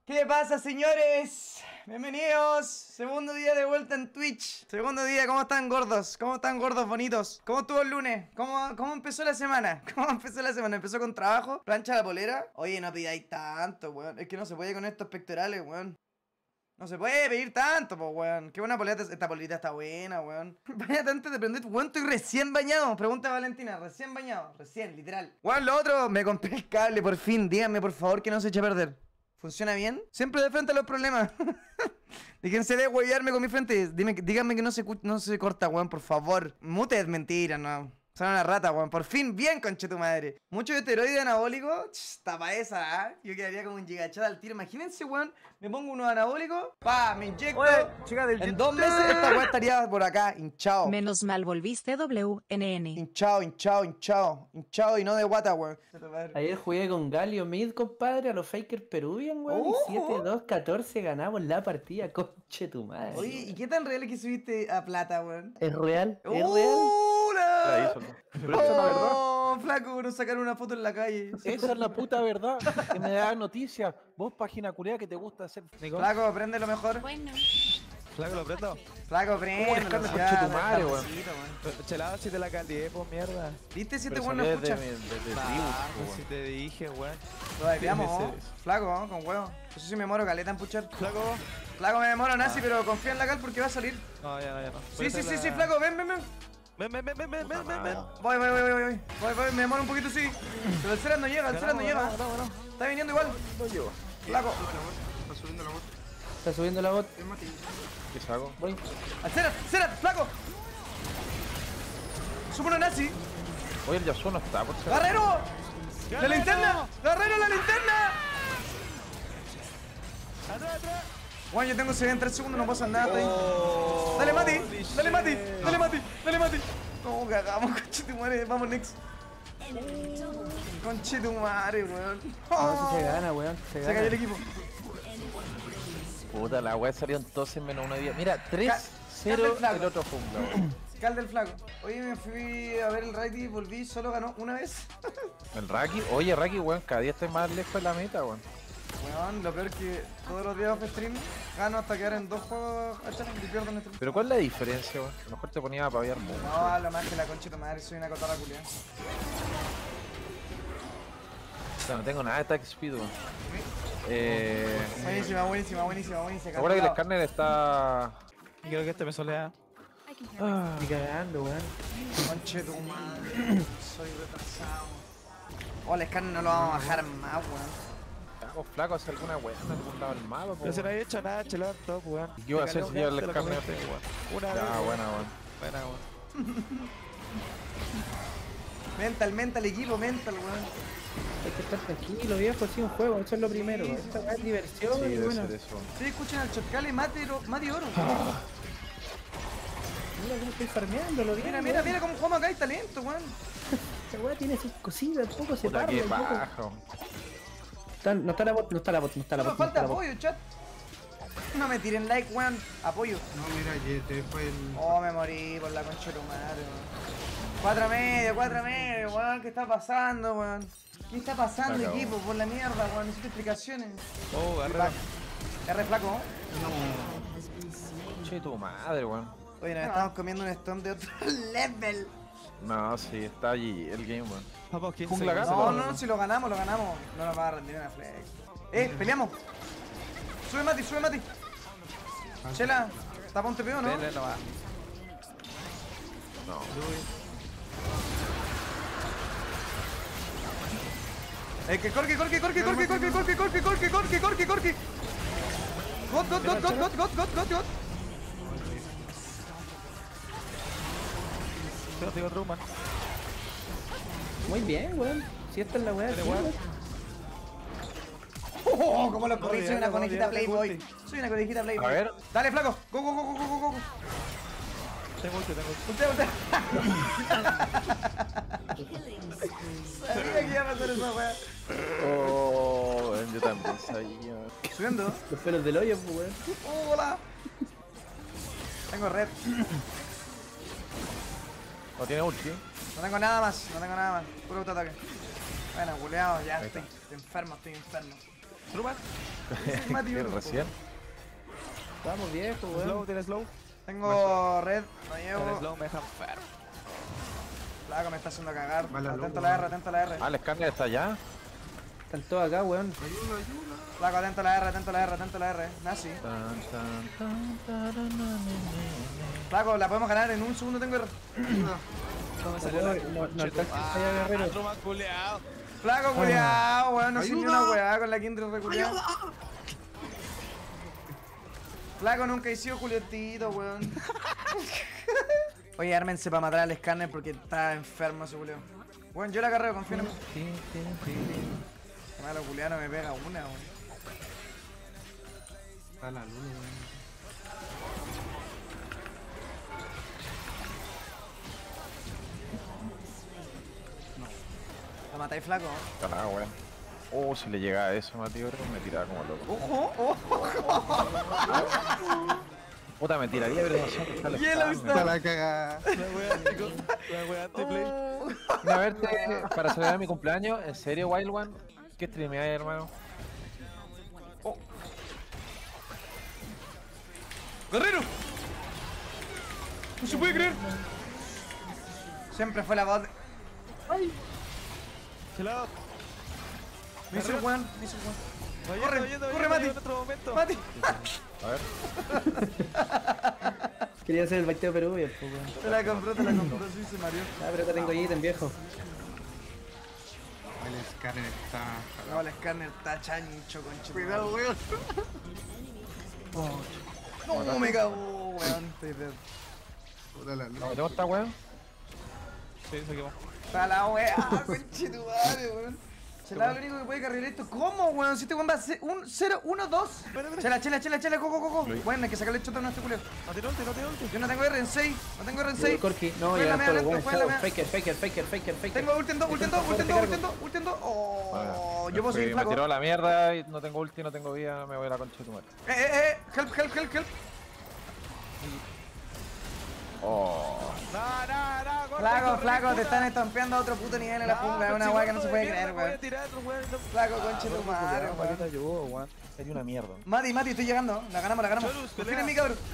¿Qué pasa, señores? Bienvenidos. Segundo día de vuelta en Twitch. Segundo día, ¿cómo están, gordos? ¿Cómo están, gordos bonitos? ¿Cómo estuvo el lunes? ¿Cómo empezó la semana? ¿Cómo empezó la semana? ¿Empezó con trabajo? ¿Plancha la polera? Oye, no pidáis tanto, weón. Es que no se puede con estos pectorales, weón. No se puede pedir tanto, pues, weón. Qué buena polera. Esta polerita está buena, weón. Bañate antes de prender, weón. Estoy recién bañado. Pregunta a Valentina. Recién bañado. Recién, literal. Weón, lo otro. Me compré el cable, por fin. Díganme, por favor, que no se eche a perder. ¿Funciona bien? Siempre de frente a los problemas. Déjense de huevearme con mi frente. Díganme que no se corta, weón, por favor. Mute es mentira, no. Son una rata, weón. Por fin, bien, conche tu madre. Mucho esteroide anabólico. Tapa esa, ¿ah? Yo quedaría como un gigachad al tiro. Imagínense, weón. Me pongo unos anabólicos. Me inyecto. Oye, chica del En 2 meses esta weón estaría por acá, hinchado. Menos mal volviste WNN. Hinchado y no de guata, weón. Ayer jugué con Galio Mid, compadre, a los Fakers Peruvian, weón. Y 7-2-14 ganamos la partida, conche tu madre. Oye, ¿y qué tan real es que subiste a plata, weón? Es real, es real. ¡Hola! Pero eso es la verdad. Oh, flaco, nos sacaron una foto en la calle. Esa es la puta verdad. Que me da noticia. Vos, página culiada, que te gusta hacer. Flaco, prende lo mejor. Bueno. Flaco, lo prendo. Flaco, prende. Conche tu madre, weón. Chelado, si te la calidad, pues mierda. ¿Viste si este Pero weón no salió escucha? desde tribu, si te dije, weón. Lo desviamos, Sí, ¿oh? sí, sí. Flaco, ¿oh? Con huevo. No sé si me moro caleta en puchar. Flaco. Flaco, me demoro nazi, pero confía en la cal porque va a salir. No, ya no. Sí, flaco, ven. Ven. Voy, me demoro un poquito, sí. Pero el Cerat no llega, No. Está viniendo igual. No llego. Flaco, Está subiendo la bot. ¿Qué saco? Voy. al Cerat, flaco. Subo uno nazi. Oye, el Yasuo no está, por si ¡Guerrero! ¡La linterna! ¡Guerrero, la linterna! Atrás. Bueno, yo tengo CD en 3 segundos, no puedo hacer nada. Oh, Dale, Mati. holy Dale, Mati. No, cagamos, conchetumare. Vamos, next. Conchetumare, weón. No, si se gana, weón. Se Se cayó el gana. equipo. Puta, la weá salieron todos en menos 1 día. Mira, 3-0 Flaco. el otro jungla, weón. Cal del flaco. Hoy me fui a ver el raid y volví, solo ganó una vez. El Raki, oye Raki, weón, cada día estoy más lejos de la meta, weón. Weón, lo peor que todos los días off stream gano hasta quedar en 2 juegos a echar y pierdo en stream. Pero ¿cuál es la diferencia, weón? A lo mejor te ponía a paviar mucho. No, hablo más que la conchita madre, soy una cotarra culia. O sea, no tengo nada de attack speed, weón. Buenísima. ¿Te acuerdas que el Scanner está...? Y creo que este me solea. Ni cagando, weón. Conchetumare, soy retrasado. Oh, el scanner no lo vamos a bajar más, weón. Hago flaco, hace alguna weá en algún lado del mapa, po, No se weón. lo he hecho nada, chelo, top, weón. ¿Y qué iba a hacer si yo el Scanner? Una vez. Ya, buena, weón. Buena, weón. Mental, equipo, mental, weón. Hay que estar tranquilo, viejo. Sí, un juego. Eso es lo primero. Esta weá es diversión. Sí, y debe bueno. ser eso. Sí, escuchen al Chotcal y Mati Oro. Mira cómo estoy farmeando, lo Mira cómo jugamos acá, hay talento, weón. Esta weá tiene sus cositas, poco se Puta, parla. qué el viejo. baja, weón. No está la bot. No me falta apoyo, chat. No me tiren like, weón. Apoyo. No, mira, que te fue el. Oh, me morí por la concha de tu madre, weón. 4 medio, weón. ¿Qué está pasando, weón? ¿Qué está pasando, Acabó. equipo? Por la mierda, weón. Necesito explicaciones. Oh, agarra. R flaco. Che, tu madre, weón. Oye, nos estamos comiendo un stone de otro level. No, sí, está allí el game, weón. Vamos, 15 Jungla acá. segundos. No, si lo ganamos. No nos va a rendir una flex. Peleamos. Sube Mati. Chela, tapa un TPO, ¿no? Dele nomás. No. Que corque. Got. Tengo Truman. Muy bien, weón. Si esta es la weá. Dale, sí, weón. weón. Oh, como lo corrí, No, soy una no, conejita no, Playboy. no, Soy una conejita Playboy. A ver. Dale, flaco. Go. Tengo ulti. Ultea. Sabía que iba a pasar esa weá. Oh, weón, yo también sabía. Subiendo. Los pelos del hoyo, pues, weón. Hola. Tengo red. No tiene ulti. No tengo nada más. Puro autoataque. Bueno, culeado, ya Ahí estoy enfermo. Truman. Mati, ¿Qué, bro. recién? Vamos viejo, Slow, weón. tiene slow. Tengo red, no Tiene llevo. slow, me dejan enfermo. Flaco, me está haciendo cagar. Mala Atento loco, a la R, atento a la R. Ah, el escáner está allá. Están todos acá, weón. Flaco, atento a la R, atento a la R, atento a la R. Nazi. Tan, tan, tan, taranana. Flaco, la podemos ganar en un segundo, tengo R. No me No salió puedo, la. no alcanza allá, guerrero. Truman culeado. Flaco, culiao, weón, no sirvió ¡Ayuda! una weá con la Kindred reculeada. Flaco, nunca he sido culiotito, weón. Oye, ármense para matar al escáner porque está enfermo ese culeo. Weón, yo la carreo, confío en mí. Qué malo culiano me pega una, weón. Está la luna, weón. ¿Lo matáis, flaco? Ah, weón. Oh, si le llegaba eso, Mateo, me tiraba como loco. ¡Ojo! ¡Ojo! Puta, me tiraría, pero no sé dónde está el Hielo, escáner. Está la cagada. La wea, chicos. La wea anti-play. Mira, a verte para celebrar mi cumpleaños. ¿En serio, Wild One? ¿Qué streameáis, hermano? ¡Guerrero! ¡No se puede creer! Siempre fue la voz de... Chilado. Me hizo el weón, me hizo el weón. Corre, corre, Mati. En otro momento. ¡Mati! A ver. Quería hacer el baiteo Perú, pues, weón. Te la compró, sí, se mareó. Ah, pero acá tengo ítem, viejo. El escáner está. No, el escáner está chancho, concha. Cuidado, weón. No, me cagó, weón. Estoy dead. Puta la luna. ¿No tengo esta, weón? Sí, se quemó. Está la weá, conchetumare, weón. Chela es lo único que puede cargar esto. ¿Cómo, weón? Si este weón va a ser 0, 1, 2. Chela, coco. Bueno, hay que sacarle chota a nuestro culero. No tiene ulti, no tiene ulti. Yo no tengo R en 6. No tengo R en Llegó 6. el Corki. No, Juega ya la todo, media weón. lento, juega la Chao. media- Faker. Tengo ult en 2. Oh, yo puedo seguir Me flaco. tiró a la mierda y no tengo ulti, no tengo vida, me voy a la concha de tu madre. Help. Oh. No, Flaco, te están estampeando a otro puto nivel en la jungla. Es una weá que no se puede creer, Voy a weón. tirar, weón. Flaco, conche tu madre, ¿Para qué te weón. ayudó, weón? Sería una mierda. Mati, estoy llegando. La ganamos. Chorus, Confía pelea. en mí, cabrón.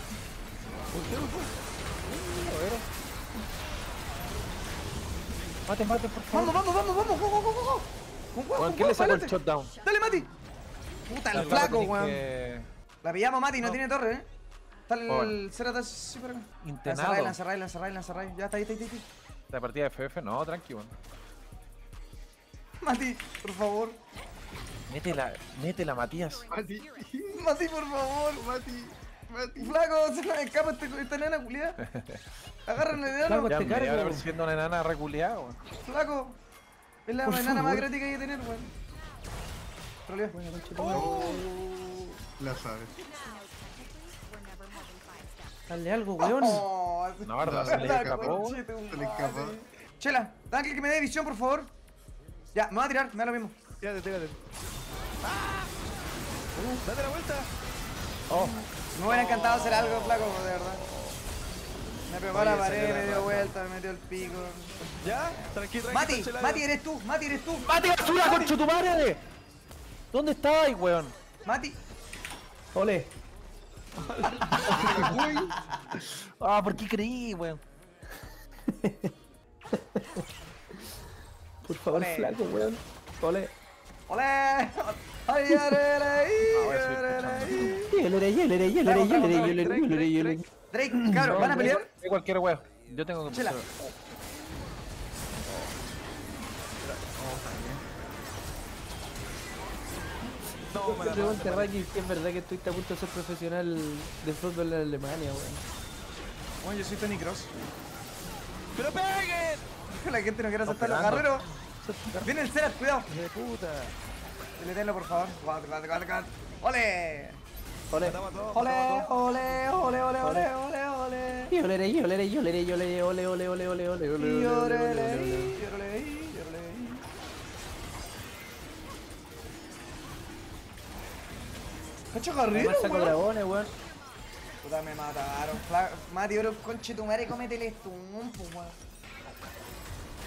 Mate, por favor. Vamos. Go. Con huevo, Weón, ¿quién le sacó el pa'lante. shutdown? Dale, Mati. Puta, el flaco, weón. La pillamos, Mati, no tiene torre, Está el Cerata sí por acá. Internado. La encerráis. Ya está ahí. La partida de FF, no, tranqui, weón. Mati, por favor. Métela, Matías. Mati. Mati, por favor. Mati. Flaco, se me escapa esta nena culiada. Agárrenle de Flaco, ano. Ya te me voy a cargo. ver siendo una enana reculeada, weón. Flaco. Es la Por enana más favor. gratis que hay que tener, weón. Troleo. La sabes. Dale algo, weón. Oh, No, verdad, se le la escapó, weón. concha de tu Se le escapó. madre. Chela, dale que me dé visión, por favor. Ya, me va a tirar, me da lo mismo. Tírate. Date la vuelta. Oh, Me hubiera encantado hacer algo, flaco, de verdad. Me pegó a la pared, me dio vuelta, me metió el pico. Ya, tranquilo. Mati, eres tú. ¡Mate basura, concho tu madre! ¿Dónde estabas, weón? Mati, Ole. Ah, ¿por qué creí, weón? Por favor, Ole. flaco, weón. Ole. olé. Ay, Drake, cabrón, ¿van a pelear? de cualquier weón. Yo tengo que Chela. No, me la Pregunta, Raki, que es verdad que estuviste a punto de ser profesional de fútbol en Alemania, weón. Bueno, yo soy Tony Cross. ¡Pero peguen! La gente no quiere aceptar los pegando. guerreros. Viene el Cerat, cuidado. ¡De puta! Deténlo, por favor. ¡Ole! Ole. Matamos a todos. ¡Ole! Lloreré, ole, ole. ¡Cacho Además Garrido, saco weón! dragones, weón. Puta, me mataron. Mati, bro, conche tu madre, cómete el stun, pues, weón.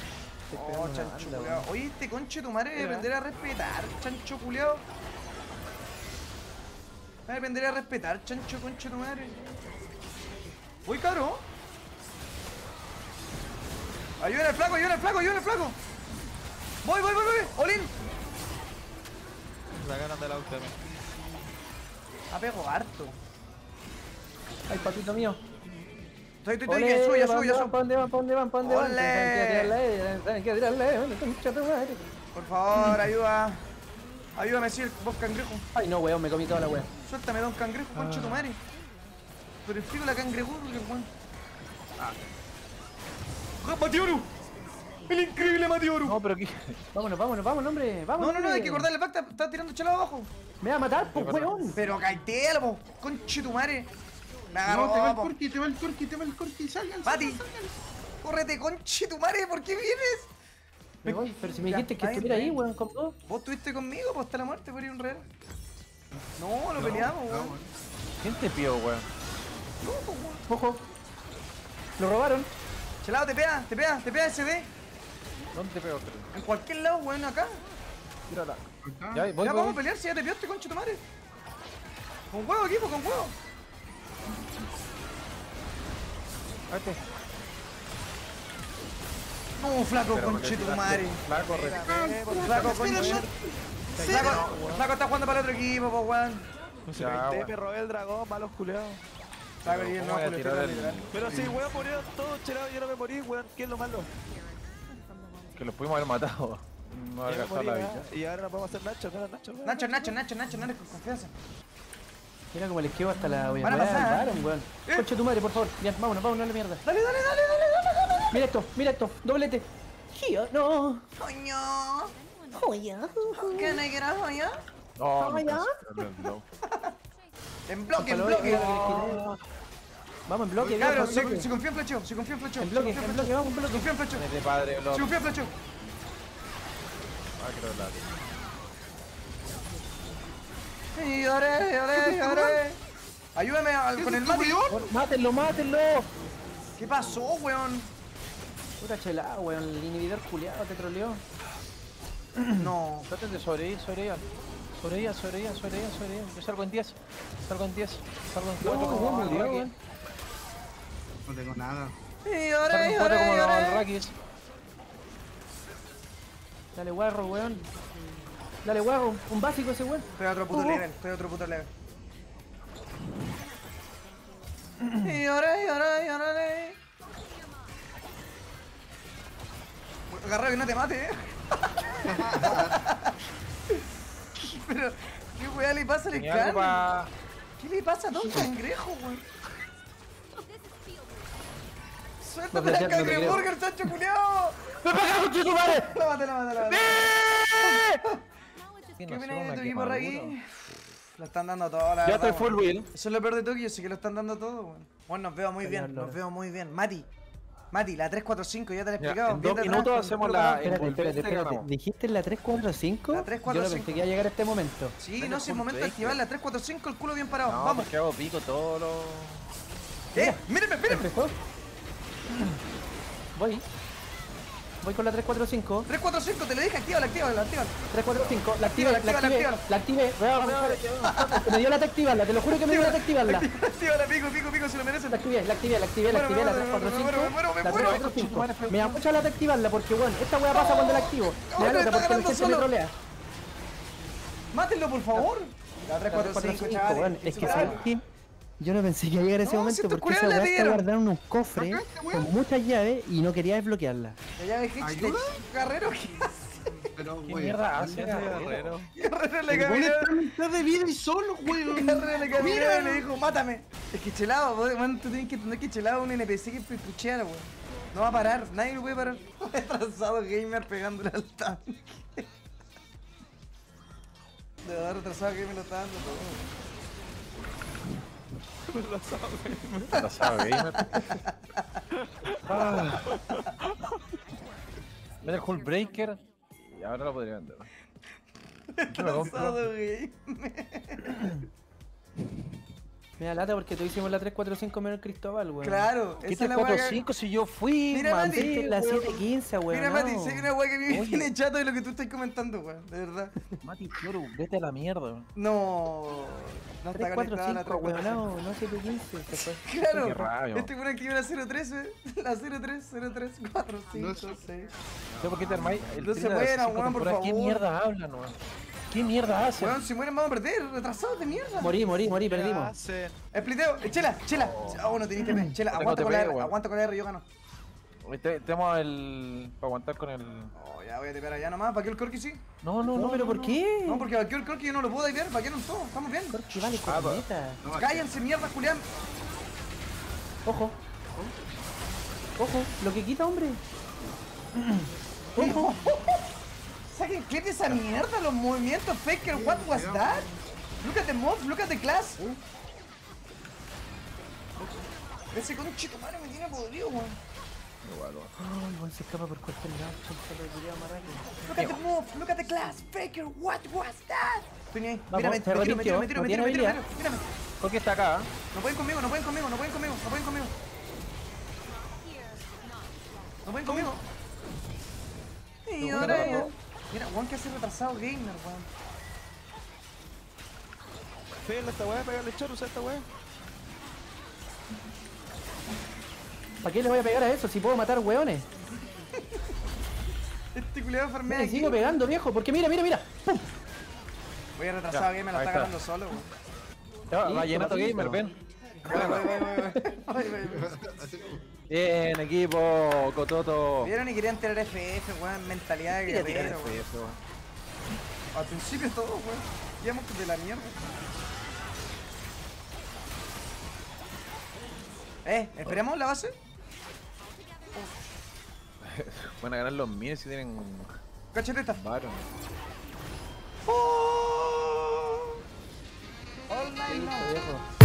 Estoy pegando Oh, una chancho banda, culiao. weón. Oye, este conche tu madre debe aprender a respetar, chancho culiao. Me aprenderé a respetar, chancho, concha tu madre. Uy, caro. Ayuda al flaco, ayuda al flaco, ayuda al flaco. Voy. Olin. La ganan de la ulti también. Apego harto. Ay, papito mío. Estoy, que suya. ¿Pa' dónde van? Ole. Tienen que tirarle, concha tu madre. Por favor, ayuda. Ayúdame, sí, vos cangrejo. Ay, no, weón, me comí toda la weón. Suéltame, don cangrejo, concha tu madre. Pero el pico la cangrejo, porque weón. ¡Mateoru! ¡El increíble Mateoru! No, pero qué. Vámonos, hombre. Vámonos. No, hay que cortarle el pacta. Está tirando chelado abajo. Me va a matar, pues, weón. Pero caitelo, po. Conche tu madre. Me No, agarró, te va el po. Corki, te va el Corki, salgan. Mati. Córrete, conche tu madre, ¿por qué vienes? Me voy, pero si me Ya, dijiste que está estuviera ahí, bien. weón, con todo. Vos estuviste conmigo, pues hasta la muerte, por ir un real. No, lo peleamos, weón. ¿Quién te pidió, weón? No, pues, weón. Ojo. Lo robaron. Chelado, te pega SD. ¿Dónde te pegó? En cualquier lado, weón, acá. Tírala. Acá. Ya, voy, Ya vamos a voy. pelear si ya te piaste, conche tu madre. Con huevo, equipo, con huevo. Vete. No, flaco, Pero, conche tu porque madre. Flaco, re- Flaco, conche. Flaco está jugando para el otro equipo, pues, weón. No se Ya, cae, weón. me robé el dragón, malos culeados. Flaco, Pero, y ¿cómo no, voy a Julio, tirar estoy el- literal. Pero sí, weón, murieron todos chelados y yo no me morí, weón. ¿Qué es lo malo? Que los pudimos haber matado. No Ya haber me gastado morí, la ¿verdad? vida. Y ahora no podemos hacer Nacho, no era Nacho, weón. Nacho, no eres con confianza. Mira como le esquivo hasta la weón. Van a pasar, Baron, weón. Concha tu madre, por favor. Ya, vámonos a la mierda. Dale. Mira esto, doblete. Gio, no. Coño. ¿Qué me quieras, coño? Oh, me ya. canceló el blow. En bloque, en Ojalá, bloque. Vamos en bloque, Cabrón, vamos en bloque. se confía en flecheo, En bloque, vamos en bloque. confía en flecheo. Vete, padre, blow. Se confía en flecheo. Ah, creo que la- Y lloré. Ayúdame con el mate. Mátenlo. ¿Qué pasó, weón? Puta chelada, weón. El inhibidor culiado te troleó. No. Traten de sobrevivir. Yo salgo en 10. Salgo en 4 como el Raki. No tengo nada. Y Salgo en 4 como el lloré. Rakis. Dale, guarro, weón. Dale, guarro. Un básico ese weón. Estoy a otro puto level, Y lloré. Agarra que no te mate, Pero, ¿qué weá le pasa al Tenía algo Scan? pa... ¿Qué le pasa a Don Cangrejo, weón? Suéltate la No te creo. cangreburger, Sancho culiao. ¡Me pega con tu madre! La mate. ¿Qué ¿Qué no sé, viene de una tu equipo, quemadura? Raki? Lo están dando todo, la Ya verdad, estoy full weón. wheel. Eso es lo peor de todo, que yo sé que lo están dando todo, weón. Bueno, nos veo muy bien, Señor nos veo muy bien. Mati, la 345, ya te la he Mira, explicado. en bien 2 detrás, minutos con hacemos puro la canal. envolvente y Espérate. ganamos. ¿Dijiste la 345? La 345. Yo no pensé que iba a llegar a este momento. Sí, Venga, no, si es full momento de break, activar la 345, el culo bien parado. No, Vamos. porque hago pico todos los... Mírenme. ¿Empezó? Voy con la 345. 345, te lo dije, actívala. 345, la activé. Me dio la te activarla, te lo juro que me dio la te activarla. Actívala, pico, se lo merecen. La activé, la 345. La 345. Me da mucha la te activarla porque, bueno, esta wea pasa cuando la activo. Me da No, nota está porque la ganando gente me solo. trolea. Mátenlo, por favor. La 345, chavales. weón, es que sabes qué? Yo no pensé que iba a llegar a ese No, si momento estos porque esa culiados la weá está pidieron. guardada en un cofre Acá este weón. con muchas llaves y no quería desbloquearla. Ya ves, ¿Ayuda? Carrero, ¿qué Pero, ¿Qué güey. mierda hace, Guerrero. Guerrero? Carrero le El weón caminó? está a mitad de vida y solo, weón. Carrero le caminó y le dijo, mátame. Es que Chelado, weón, tú tienes que entender que Chelado es un NPC que pucheara, weón. No va a parar, nadie lo puede parar. Retrasado gamer pegándole al tanque. De verdad, retrasado gamer lo está dando todo. La sabe, gamer. Ah. Mira el Hull Breaker. Y ahora lo podría vender. ¿Qué me compro? Retrasado gamer. Me da lata porque tú hicimos la 3-4-5 menos Cristóbal, weón. Claro, ¿Qué esa es la weá. 3-4-5 si yo fui, Mira, man? Mati. Viste la 7-15, weón. Mira, Mati, si hay una weá que Oye. viene chato de lo que tú estás comentando, weón. De verdad. Mati, Floru, vete a la mierda. No. No está conectada la 3-4-5, weón. 3-4-5. No 7-15. Se fue. Claro. Qué rabia. Este weón activa la 0-13. La 0-3, 0-3, 4, 5, No 6. ¿Sabes por qué te armáis? El No se tiro de mueran, las cinco weón, por temporadas. ¿Qué favor. mierda hablan, weón? ¿Qué mierda hacen? Weón, si mueren vamos a perder. Retrasados de mierda. Morí, ¿Qué perdimos. hacen? Spliteo. Chela, chela. Oh, no teniste TP. Chela, Tengo aguanta con la TP, R. weón. Aguanta con la R, yo gano. Tenemos el... para aguantar con el... Oh, ya voy a tepear allá nomás. ¿Vaqueó el Corki sí? No, pero ¿por qué? No, porque vaqueó el Corki yo no lo puedo divear. Vaquearon todos. Estamos bien. Corki vale, Ah, corneta. No, Cállense, mierda, Julián. Ojo. Ojo, lo que quita, hombre. Saquen clip de esa mierda, los movimientos Faker, what was that? Look at the move, look at the class. Ese conchito madre me tiene podrido, weón. Ay, weón, se escapa por cualquier lado. Se lo quería amarrar. Look at the move, look at the class. Faker, what was that? Estoy ni ahí. Vamos, Mírame, se me tiro, repitió, me tiro, no me tiro, tiene me tiro, habilidad. mírame. Porque está acá, ¿eh? No pueden conmigo, no pueden conmigo, no pueden conmigo, no pueden conmigo. No pueden conmigo. Y No, ahora no, ya. no. Mira, Juan que hace retrasado gamer, weón. Pégale a esta weá, pégale el chorro, usa esta weá. ¿Para qué le voy a pegar a eso si puedo matar weones? Este culiado farmea Me aquí. sigo pegando, viejo, porque mira. ¡Pum! Voy a retrasado gamer, la ahí está está. ganando solo, weón. Ya, Sí, Vallenato tomatito. Gamer, ven. Voy. Bien, equipo, Cototo. Vieron y querían tirar FF, weón, mentalidad de Quería tirar guerrero, weón. eso, weón. Al principio todo, weón. Íbamos de la mierda. ¿Esperamos la base? Van a ganar los miles si tienen Cachete esta. Baron. Oh. All night long. Viejo.